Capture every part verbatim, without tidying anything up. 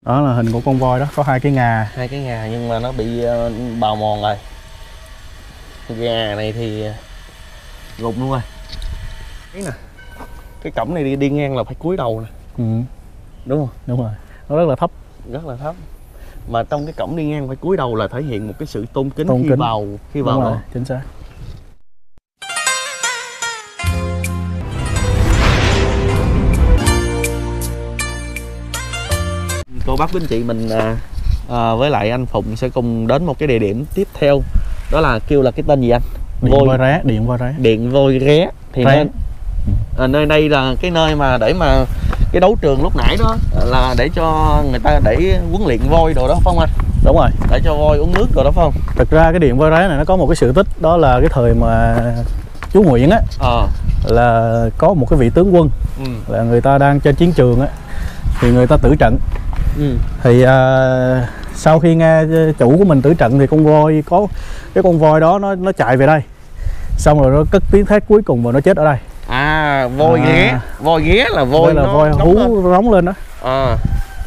Đó là hình của con voi đó, có hai cái ngà. Hai cái ngà nhưng mà nó bị uh, bào mòn rồi. Gà này thì gục luôn rồi. Thấy nè, cái cổng này đi, đi ngang là phải cúi đầu nè. Ừ. Đúng không? Đúng rồi, nó rất là thấp. Rất là thấp. Mà trong cái cổng đi ngang phải cúi đầu là thể hiện một cái sự tôn kính tôn khi kính. vào khi vào đó. Chính xác. Cô bác quý anh chị mình à, à, với lại anh Phụng sẽ cùng đến một cái địa điểm tiếp theo. Đó là kêu là cái tên gì anh? Điện voi, voi ré, điện voi ré. Điện voi ré. Thì nơi, à, nơi đây là cái nơi mà để mà cái đấu trường lúc nãy đó là để cho người ta để huấn luyện voi đồ đó phải không anh? Đúng rồi. Để cho voi uống nước rồi đó phải không? Thực ra cái điện voi ré này nó có một cái sự tích, đó là cái thời mà chú Nguyễn á, à. là có một cái vị tướng quân, ừ. là người ta đang trên chiến trường á, thì người ta tử trận. Ừ. Thì à, sau khi nghe chủ của mình tử trận thì con voi có cái con voi đó nó nó chạy về đây, xong rồi nó cất tiếng thét cuối cùng và nó chết ở đây. À, voi à, ghé, voi ghé là voi là nó voi hú rống lên đó. À.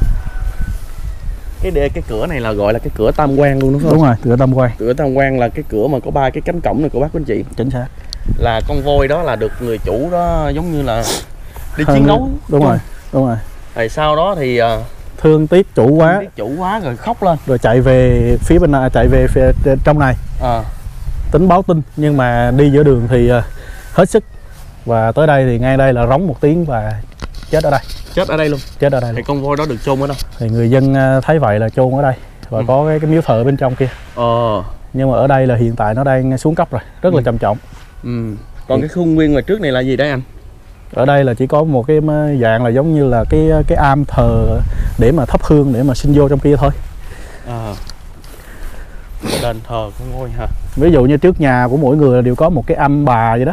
Cái đề, cái cửa này là gọi là cái cửa tam quan luôn đúng không? Đúng rồi, cửa tam quan. Cửa tam quan là cái cửa mà có ba cái cánh cổng này của bác quý anh chị. Chính xác. Là con voi đó là được người chủ đó giống như là đi chiến đấu. Đúng rồi, đúng rồi. Rồi sau đó thì uh, thương tiếc chủ quá, thương tiếc chủ quá rồi khóc lên, rồi chạy về phía bên này, chạy về phía trong này, à. tính báo tin, nhưng mà đi giữa đường thì uh, hết sức, và tới đây thì ngay đây là rống một tiếng và chết ở đây. Chết ở đây luôn. Chết ở đây. Thì luôn. con voi đó được chôn ở đâu? Thì người dân thấy vậy là chôn ở đây, và ừ. có cái, cái miếu thờ bên trong kia. Ờ. Nhưng mà ở đây là hiện tại nó đang xuống cấp rồi, rất ừ. là trầm trọng. Ừ. Còn thì... cái khuôn viên ngoài trước này là gì đấy anh? Ở đây là chỉ có một cái dạng là giống như là cái cái am thờ để mà thắp hương để mà xin vô trong kia thôi. À. Đền thờ con voi hả? Ví dụ như trước nhà của mỗi người đều có một cái âm bà vậy đó.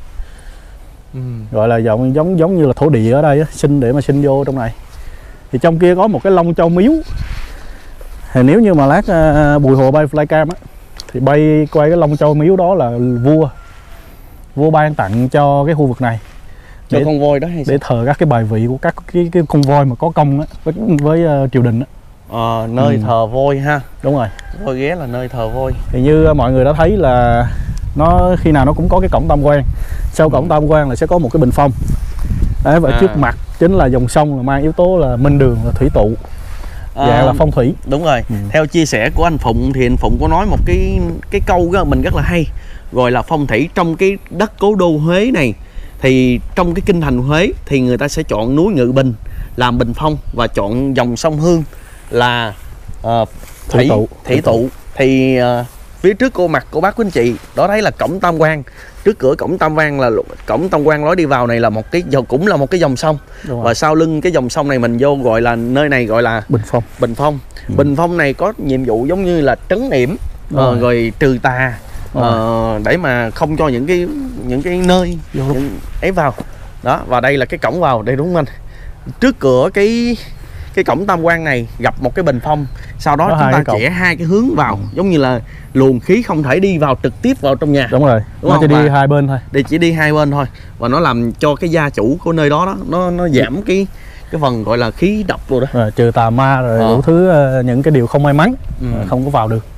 Ừ. Gọi là giống giống giống như là thổ địa ở đây á, xin để mà xin vô trong này. Thì trong kia có một cái Long Châu miếu. Thì nếu như mà lát uh, Bùi Hồ bay flycam á thì bay quay cái Long Châu miếu đó là vua vua ban tặng cho cái khu vực này cho để, con voi đó hay để thờ các cái bài vị của các cái, cái con voi mà có công á, với, với uh, triều đình á. Ờ, nơi ừ. thờ voi ha. Đúng rồi. Voi ghé là nơi thờ voi. Thì như mọi người đã thấy là nó khi nào nó cũng có cái cổng tam quan. Sau cổng ừ. tam quan là sẽ có một cái bình phong. Đấy, và à. trước mặt chính là dòng sông là mang yếu tố là minh đường, là thủy tụ, à, dạng là phong thủy. Đúng rồi. Ừ. Theo chia sẻ của anh Phụng thì anh Phụng có nói một cái cái câu đó mình rất là hay, gọi là phong thủy trong cái đất cố đô Huế này. Thì trong cái kinh thành Huế thì người ta sẽ chọn núi Ngự Bình làm bình phong, và chọn dòng sông Hương là uh, thủy, thủy tụ. Thủy tụ. Thì uh, phía trước cô mặt của bác quý anh chị đó thấy là cổng tam quan. Trước cửa cổng tam quan là cổng tam quan lối đi vào này là một cái cũng là một cái dòng sông, và sau lưng cái dòng sông này mình vô gọi là nơi này gọi là bình phong. Bình phong. Ừ. Bình phong này có nhiệm vụ giống như là trấn yểm, uh, rồi. rồi trừ tà. Ờ, để mà không cho những cái những cái nơi những ấy vào đó. Và đây là cái cổng vào đây đúng không anh? Trước cửa cái cái cổng tam quan này gặp một cái bình phong, sau đó, đó chúng ta chẻ hai cái hướng vào, ừ. giống như là luồng khí không thể đi vào trực tiếp vào trong nhà. Đúng rồi, đúng nó không? Chỉ đi và hai bên thôi. Đi chỉ đi hai bên thôi, và nó làm cho cái gia chủ của nơi đó đó nó nó giảm cái cái phần gọi là khí độc rồi đó, rồi, trừ tà ma rồi ờ. đủ thứ, những cái điều không may mắn, ừ. không có vào được.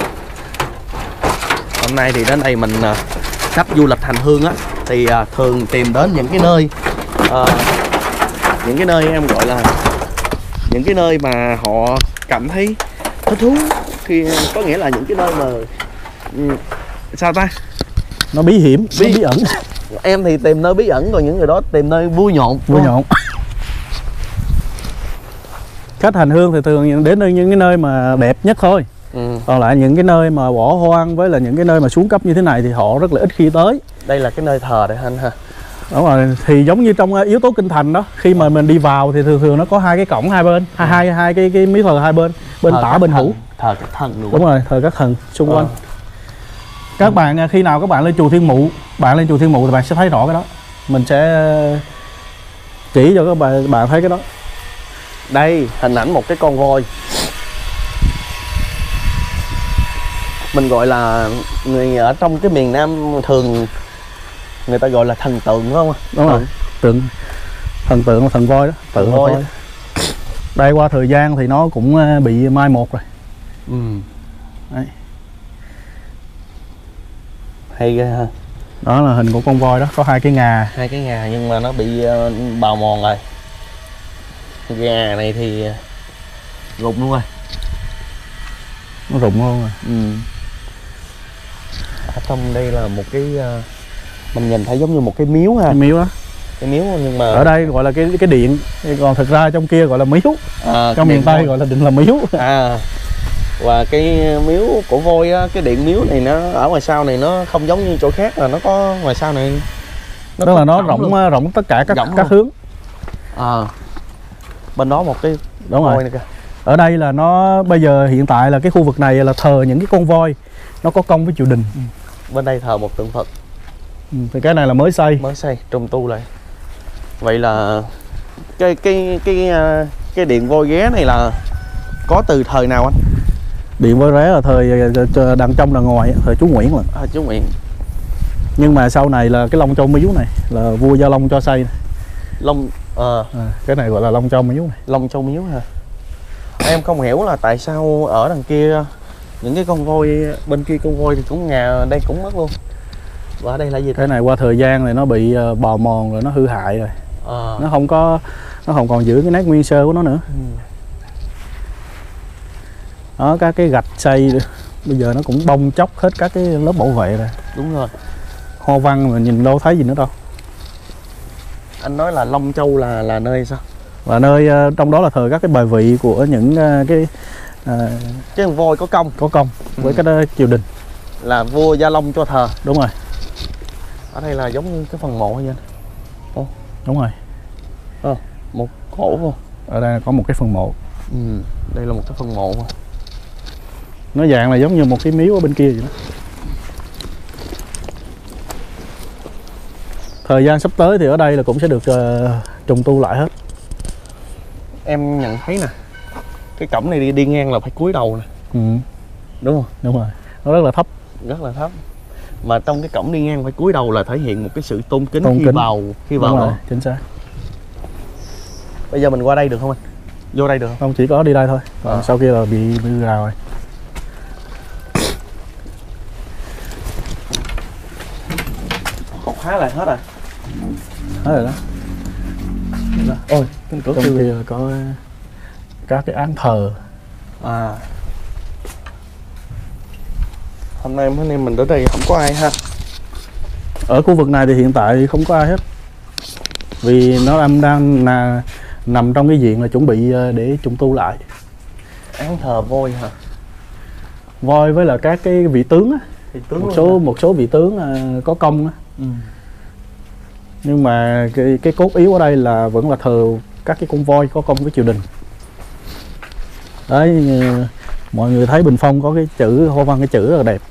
Hôm nay thì đến đây mình uh, khách du lịch hành hương á thì uh, thường tìm đến những cái nơi uh, những cái nơi em gọi là những cái nơi mà họ cảm thấy thích thú, khi có nghĩa là những cái nơi mà um, sao ta nó bí hiểm, bí, nó bí ẩn. Em thì tìm nơi bí ẩn, còn những người đó tìm nơi vui nhộn. Vui nhộn. Khách hành hương thì thường đến những cái nơi mà đẹp nhất thôi. Ừ. Còn lại những cái nơi mà bỏ hoang với là những cái nơi mà xuống cấp như thế này thì họ rất là ít khi tới. Đây là cái nơi thờ đây anh ha. Đúng rồi, thì giống như trong yếu tố kinh thành đó, khi mà mình đi vào thì thường thường nó có hai cái cổng hai bên, hai hai hai cái cái miếu thờ hai bên, bên tả bên hữu. Thờ các thần luôn. Đúng rồi, thờ các thần xung quanh. Ờ. Các ừ. bạn khi nào các bạn lên chùa Thiên Mụ, bạn lên chùa Thiên Mụ thì bạn sẽ thấy rõ cái đó. Mình sẽ chỉ cho các bạn bạn thấy cái đó. Đây, hình ảnh một cái con voi. Mình gọi là người ở trong cái miền Nam thường người ta gọi là thần tượng, đúng không? Đúng rồi, tượng thần tượng là thần voi đó, tượng voi. voi. Đây qua thời gian thì nó cũng bị mai một rồi. Ừ. Đấy. Hay ghê ha. Đó là hình của con voi đó, có hai cái ngà. Hai cái ngà nhưng mà nó bị uh, bào mòn rồi. Gà này thì rụng luôn rồi. Nó rụng luôn rồi. Ừ. Ở trong đây là một cái uh, mình nhìn thấy giống như một cái miếu ha. Cái miếu đó. Cái miếu nhưng mà ở đây gọi là cái cái điện, còn thực ra trong kia gọi là miếu. À, trong miền Tây thôi. Gọi là định là miếu. À. Và cái miếu của voi á, cái điện miếu này nó ở ngoài sau này nó không giống như chỗ khác, là nó có ngoài sau này nó đó là nó rộng luôn. Rộng tất cả các các hướng. À. Bên đó một cái đúng voi rồi này kìa. Ở đây là nó bây giờ hiện tại là cái khu vực này là thờ những cái con voi nó có công với triều đình. Ừ. Bên đây thờ một tượng Phật. Ừ, thì cái này là mới xây. Mới xây trùng tu lại. Vậy là cái cái cái cái điện voi ghé này là có từ thời nào anh? Điện voi ghé là thời đằng trong đằng ngoài, thời chú Nguyễn mà. À, chú Nguyễn. Nhưng mà sau này là cái Long Châu Miếu này là vua Gia Long cho xây này. Long à. À, cái này gọi là Long Châu Miếu này. Long Châu Miếu hả? Em không hiểu là tại sao ở đằng kia những cái con voi bên kia con voi thì cũng ngà, đây cũng mất luôn. Và ở đây là gì? Cái này qua thời gian này nó bị bào mòn rồi, nó hư hại rồi. À. Nó không có nó không còn giữ cái nét nguyên sơ của nó nữa. Ừ. Đó, các cái gạch xây bây giờ nó cũng bong chóc hết các cái lớp bảo vệ rồi. Đúng rồi. Hoa văn mà nhìn đâu thấy gì nữa đâu. Anh nói là Long Châu là là nơi sao? Là nơi trong đó là thờ các cái bài vị của những cái à, cái con voi có công. Có công ừ. với cái triều đình. Là vua Gia Long cho thờ. Đúng rồi. Ở đây là giống như cái phần mộ hay gì anh? Ồ. Đúng rồi. À, một cổ không? Ở đây có một cái phần mộ. Ừ. Đây là một cái phần mộ mà. Nó dạng là giống như một cái miếu ở bên kia vậy đó. Thời gian sắp tới thì ở đây là cũng sẽ được uh, trùng tu lại hết. Em nhận thấy nè, cái cổng này đi đi ngang là phải cúi đầu nè. Ừ. Đúng không? Đúng rồi. Nó rất là thấp. Rất là thấp. Mà trong cái cổng đi ngang phải cúi đầu là thể hiện một cái sự tôn kính tôn khi kính. vào khi vào đó. Chính xác. Bây giờ mình qua đây được không anh? Vô đây được không? Không, chỉ có đi đây thôi. Còn à. Sau kia là bị bị rào rồi. Khóa lại hết rồi. Hết rồi đó. đó. Ôi, cái cửa trong kia có các cái án thờ. À. Hôm nay hôm nay mình đến đây không có ai ha. Ở khu vực này thì hiện tại thì không có ai hết. Vì nó đang, đang là, nằm trong cái diện là chuẩn bị để trùng tu lại. Án thờ voi hả? Voi với là các cái vị tướng á. Vị tướng một số hả? Một số vị tướng có công á. Ừ. Nhưng mà cái, cái cốt yếu ở đây là vẫn là thờ các cái con voi có công với triều đình. Đấy, mọi người thấy bình phong có cái chữ hoa văn, cái chữ rất là đẹp.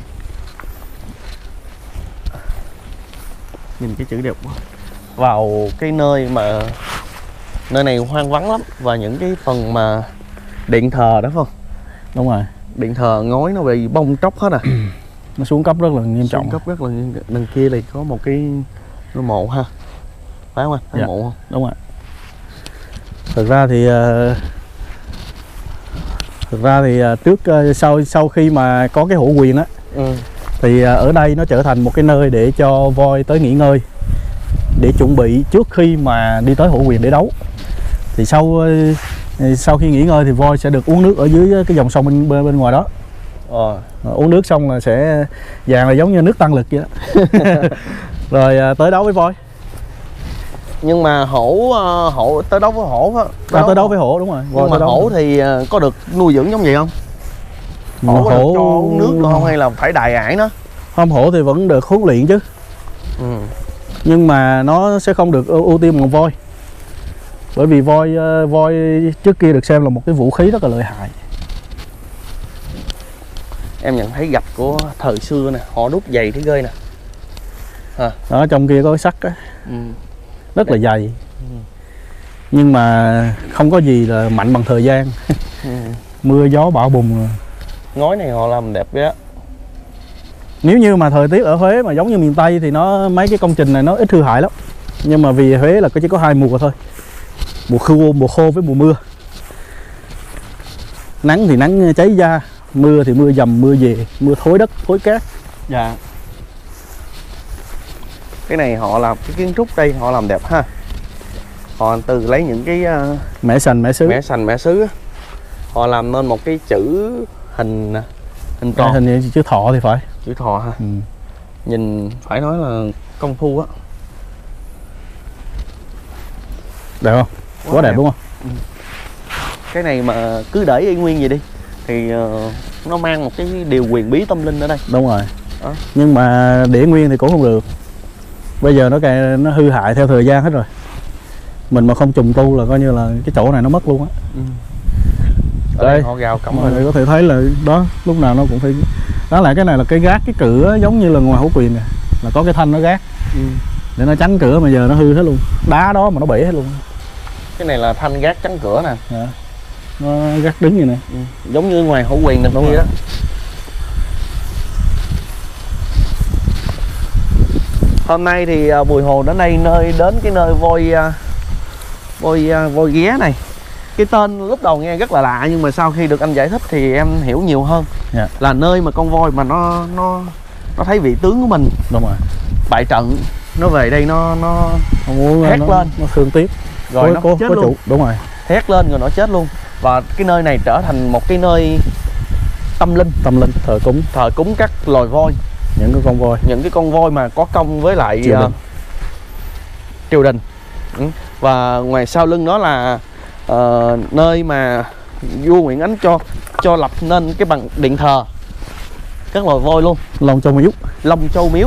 Nhìn cái chữ đẹp quá. Vào cái nơi mà nơi này hoang vắng lắm, và những cái phần mà điện thờ đó không? Đúng rồi. Điện thờ ngói nó bị bong tróc hết à. Nó xuống cấp rất là nghiêm trọng. Xuống cấp rất là nghiêm trọng. Đằng kia này có một cái ngôi mộ ha. Phải không anh? Phải dạ. Mộ không? Đúng rồi. Thực ra thì thực ra thì trước sau sau khi mà có cái hổ quyền á, ừ. thì ở đây nó trở thành một cái nơi để cho voi tới nghỉ ngơi, để chuẩn bị trước khi mà đi tới hổ quyền để đấu. Thì sau sau khi nghỉ ngơi thì voi sẽ được uống nước ở dưới cái dòng sông bên bên, bên ngoài đó. Ờ. Uống nước xong là sẽ dạng là giống như nước tăng lực vậy đó. Rồi tới đấu với voi. Nhưng mà hổ hổ tới đấu với hổ á. Tới, à, tới đấu với hổ đúng rồi. Nhưng mà hổ thì có được nuôi dưỡng giống vậy không? Hổ, hổ... được cho uống nước được không hay là phải đài ải nó? Không, hổ thì vẫn được huấn luyện chứ. Ừ. Nhưng mà nó sẽ không được ưu tiên bằng voi. Bởi vì voi voi trước kia được xem là một cái vũ khí rất là lợi hại. Em nhận thấy gạch của thời xưa nè, họ đúc dày thế ghê nè. À. Đó, trong kia có cái sắt á. Ừ. Rất là dày. Ừ. Nhưng mà không có gì là mạnh bằng thời gian. Ừ. Mưa gió bão bùng rồi. Ngói này họ làm đẹp vậy á. Nếu như mà thời tiết ở Huế mà giống như miền Tây thì nó mấy cái công trình này nó ít hư hại lắm. Nhưng mà vì Huế là chỉ có hai mùa thôi. Mùa khô, mùa khô với mùa mưa. Nắng thì nắng cháy da, mưa thì mưa dầm mưa về, mưa thối đất thối cát. Dạ. Cái này họ làm cái kiến trúc đây họ làm đẹp ha. Họ từ lấy những cái uh, mẻ sành mẻ sứ mẻ sành mẻ sứ á, họ làm nên một cái chữ hình hình tròn, hình như chữ thọ thì phải, chữ thọ ha. ừ. Nhìn phải nói là công phu á. Đẹp không? Quá, Quá đẹp, đẹp đúng không? Ừ. Cái này mà cứ để y nguyên vậy đi thì uh, nó mang một cái điều quyền bí tâm linh ở đây. Đúng rồi. Đó. Nhưng mà để nguyên thì cũng không được. Bây giờ nó cái nó hư hại theo thời gian hết rồi. Mình mà không trùng tu là coi như là cái chỗ này nó mất luôn á. Ừ. Ở đây, đây họ gào cổng mọi người có thể thấy là đó, lúc nào nó cũng phải. Đó là cái này là cái gác cái cửa giống như là ngoài Hổ Quyền này, là có cái thanh nó gác. Ừ. Để nó chắn cửa mà giờ nó hư hết luôn. Đá đó mà nó bể hết luôn. Cái này là thanh gác chắn cửa nè. Dạ. Nó gác đứng vậy nè. Ừ. Giống như ngoài Hổ Quyền đằng kia đó. Hôm nay thì Bùi Hồ đến đây nơi đến cái nơi voi voi voi ghé này. Cái tên lúc đầu nghe rất là lạ nhưng mà sau khi được anh giải thích thì em hiểu nhiều hơn. Yeah. Là nơi mà con voi mà nó nó nó thấy vị tướng của mình. Đúng rồi. Bại trận, nó về đây nó nó, nó muốn, hét nó, lên, nó thương tiếc. Rồi có, nó có, chết có luôn. Chủ. Đúng rồi. Hét lên rồi nó chết luôn. Và cái nơi này trở thành một cái nơi tâm linh, tâm linh thờ cúng, thờ cúng các loài voi, những cái con voi, những cái con voi mà có công với lại triều đình. Uh, triều đình. Ừ. Và ngoài sau lưng đó là uh, nơi mà vua Nguyễn Ánh cho cho lập nên cái bằng điện thờ các loài voi luôn. Long Châu Miếu. Long Châu Miếu.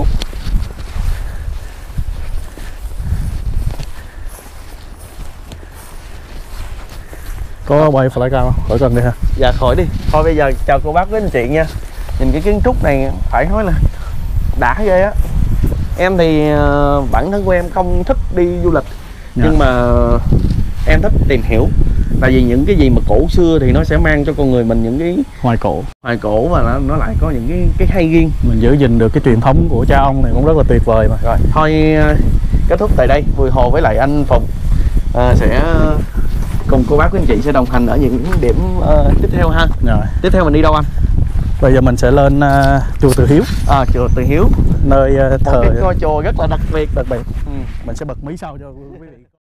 Có bay fly cao không? Khỏi cần đi ha. Dạ khỏi đi. Thôi bây giờ chào cô bác với anh chị nha. Nhìn cái kiến trúc này phải nói là đã ghê á. Em thì uh, bản thân của em không thích đi du lịch. Dạ. Nhưng mà em thích tìm hiểu. Tại vì những cái gì mà cổ xưa thì nó sẽ mang cho con người mình những cái hoài cổ, hoài cổ và nó, nó lại có những cái cái hay riêng. Mình giữ gìn được cái truyền thống của cha ông này cũng rất là tuyệt vời mà. Rồi thôi uh, kết thúc tại đây. Bùi Hồ với lại anh Phùng uh, sẽ uh, cùng cô bác với anh chị sẽ đồng hành ở những điểm uh, tiếp theo ha. Rồi. Tiếp theo mình đi đâu anh? Bây giờ mình sẽ lên uh, chùa Từ Hiếu. À, chùa Từ Hiếu, nơi uh, thờ. Một cái ngôi chùa rất là đặc biệt. Đặc biệt. Ừ. Mình sẽ bật mí sau cho quý vị.